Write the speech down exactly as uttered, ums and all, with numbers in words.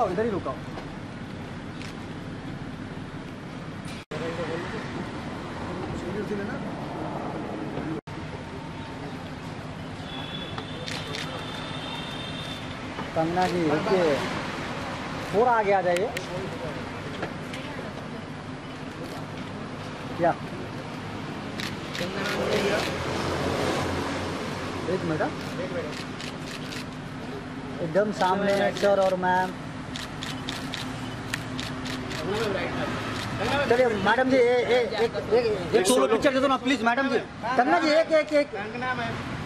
इधर ही रुका। कंगना जी रुकिए, थोड़ा आगे आ जाइए। क्या एक मिनट, एकदम सामने सर और मैम। चलिए मैडम जी, एक एक एक सोलो पिक्चर दे दो ना प्लीज मैडम जी। कंगना जी एक एक एक